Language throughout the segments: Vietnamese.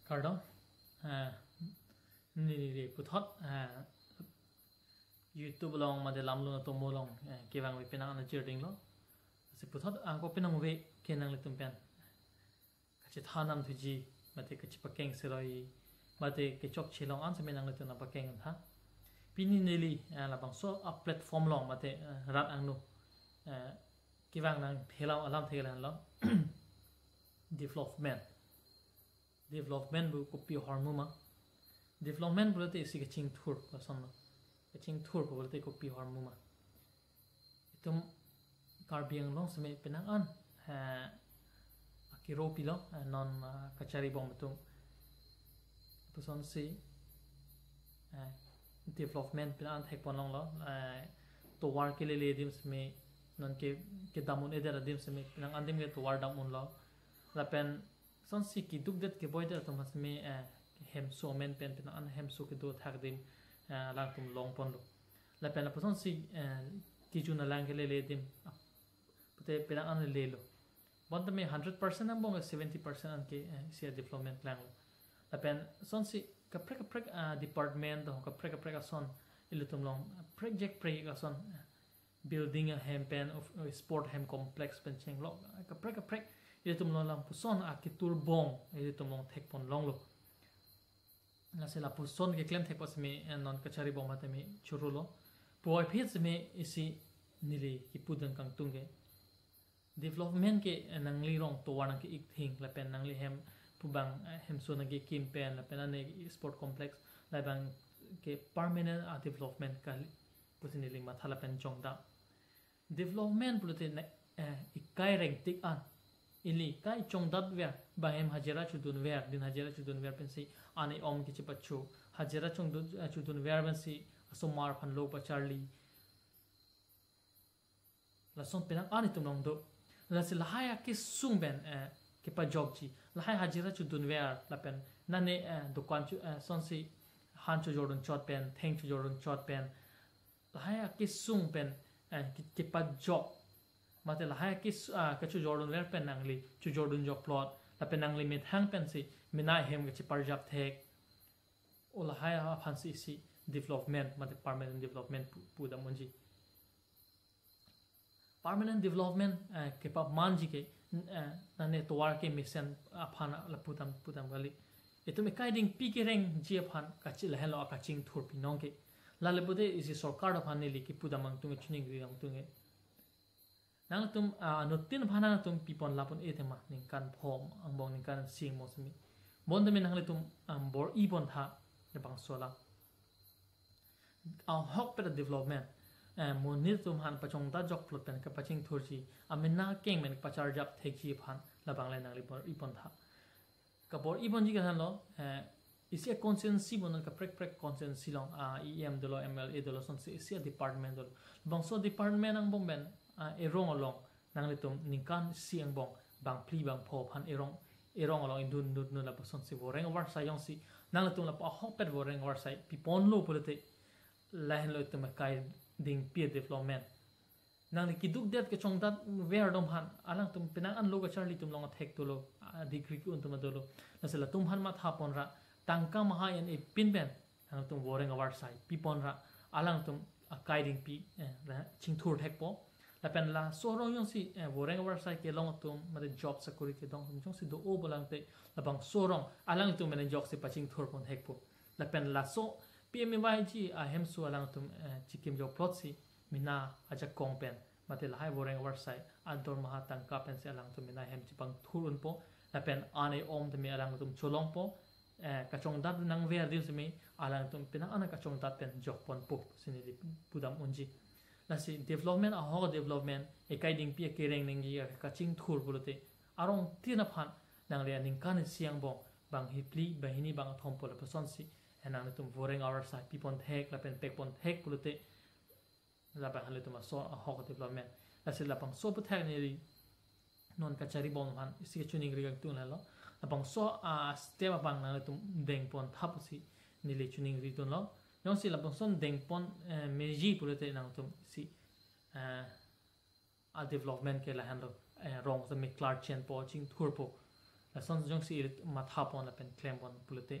Cardo ni puthot YouTube long ma de lam lo to mo long ke wang we penang na chirding lo se puthot ko penang we kenang le tum pen ka chi thanam thuji mate ka chi pakeng seroi mate ke chok chilong an se menang le tuna pakeng tha pini neli la bang so a platform long mate rat ang no ke wang nang thelau alam thelan lo development bu ko pi hormona development bu te si ka ching thur pa son no ka ching thur bu te ko pi hormona itum karbiang long se me penang an akiro pilo non kachari bom tum tu son si development plan thek pon long lo Tovar ke le dim se me non ke damun edera dim se me penang an dim ke Tovar damun lo la pen son si ki duk det ke boy der to mas me hem so men pen pen an hem so ke do thak dim la tum long pon lo la pen la son si ki ju na lang ke le dim pute pen an le lo bon me 100% am bong 70% an ke si development plan lo la pen son si ka prek department do ka prek son ilutum long project ka son building a hem pen of sport hem complex pen cheng lo ka prek ilutum long lam puson a ki tur bong ilutum long thek pon long lo la se la puson ke klem thek pas me non kachari bong mate me churu lo poi phit me isi nili ki pudan kang tunge development ke nangli rong to wan ke ik thing la pen nangli hem pubang hem so na ke kim pen la pen ane sport complex la bang ke permanent development ka pusinili mathala pen chongda development pulute ikai reng tik an ili kai chongdat ver bahem hajera chudun ver din hajera chudun ver pen si ane om ki chipachu hajera chudun ver ben si asomar phan lo pa charlie la son penang ani tum long do la se la haya ki sung ben ke pa job chi la haya hajera chudun ver la pen nane dukan chu son si han chu jordan chot pen theng chu jordan chot pen la haya ki sung pen ke pa job mate la hai kis ka chu jordan ver pen nangli chu jordan job plot la pen nangli mit hang pen si mina hem ka chi parjap thek o la hai ha fancy si development mate permanent development pu da monji permanent development ke pa manji ke nane towar ke mission aphana la putam gali etum kai ding pi ke reng ji aphan ka chi la hello ka ching thur pi nong ke la le bude isi sarkar da phan li ki pudamang tung chuning ri ang tung nang tum nutin phana tum pipon lapon etema ning kan phom angbong ning kan sing mosmi bonde me nang le tum bor I bon tha le bang sola hok per development monit tum han pachong ta jok plot pen ka paching thurji amena keng men pachar jap thekji phan la bang le nang le bor I bon tha ka bor I bon ji kan lo isi consciency bon ka prek consciency long em de lo mla de lo son isi department do bang so department ang bong ben erong along nang litum ningkan siang bong bang pli bang pho phan erong along indun nun la person si voreng war sa yong si nang litum la pa hopet voreng war sai pipon lo polite lahen lo tum kai ding pi development nang li kiduk det ke chong dat ver dom han alang tum pinang an lo ga charli tum long thek to lo degree ku tum do lo na se la tum han ma tha pon ra tangka maha en e pin ben nang tum voreng war sai pipon ra alang tum Akai ding pi ching thur thek po la pen la soro yong si voreng war sai ke long tum made job security dong jong si do o bolang te la bang sorong alang tum men job si paching thur pon hek po la pen la so pmi ji ahem su alang tum chikim job plot si mina aja kong pen mate la hai voreng war sai ador maha tangka pen si alang tum mina hem chi pang thurun po la pen ane om te me alang tum cholong po kachong dat nang ver dim se me alang tum pinang ana kachong dat pen job pon po sini pudam unji nasi development ho development ekai ding pi ke reng ning ya ka ching thur bulote arong tina phan nang le ning kan siang bong bang hipli bahini bang thom pol person si enang tum voreng our sai pipon thek la pen pek pon thek bulote la ba halu tum so ho development nasi la pang so bu thek ni ri non ka chari bong han isi chuning ri tu la lo la pang so step bang nang tum deng pon thap si ni le chuning ri tu lo yong si la pang son deng pon meji bulote nang tum si development ke la handle rong the me clark chen po ching thur po la son jong si matha pon la pen claim pon pulute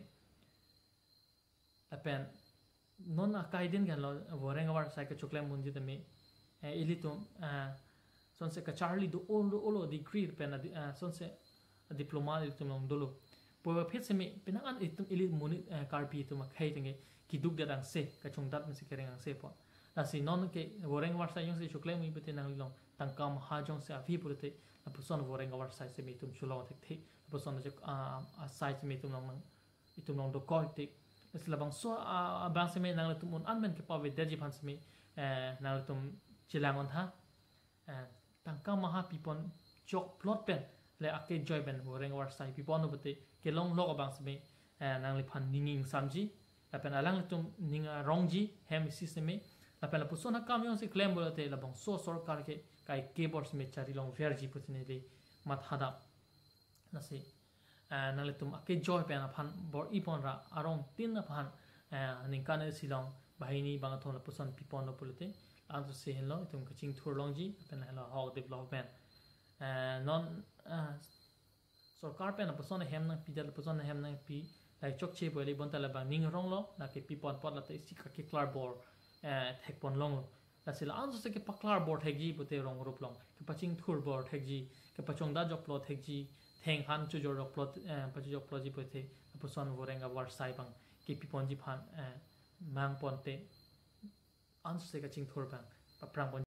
la pen non akai din gan lo voreng war sai ka choklem munji tami ilitum son se ka charlie do olo degree pen son se diploma ilitum long dolo po phet se mi penangan itum ilit munit karpi tum khai tinge kiduk da dang se ka chungdat mi se kereng ang se po la si non ke voreng war sai jong se choklem mi pete nang long tangkam ha jong se avi pulute la puson voreng war sai se mi tum chulo thek thi puson je sai se mi tum long itum long do ko tik selabang so bang se me nang tum un anmen ke pawe deji phan se me nang tum chilang on tha tangka maha pipon chok plot pen le ake joy ben voreng war sai pipon no bate ke long log bang se me nang le phan ninging samji apen alang tum ninga rongji hem system me apen la pusona kam yong se claim bolate labang so sarkar ke kai keyboards me chari long verji putine le mathada nasi nang le tum ake joy pen phan bor ipon ra arong tin na phan ningkan silong bahini bang thon la puson pipon no pulite antu se hello tum kaching thur longji pen hello how development non sarkar pen puson hem na pidal puson hem na pi lai chok che bole bon tala bang ning rong lo la ke pipon pot la te si ka ke klar bor thek pon long la sila antu se ke paklar bor thekji pute rong rup long ke paching thur bor thekji ke pachong da jok plot thekji theng han chu jor plot pachi jok plot ji pute puson vorenga war sai bang ke pipon ji phan mang ponte ansu se ka ching thur bang paprang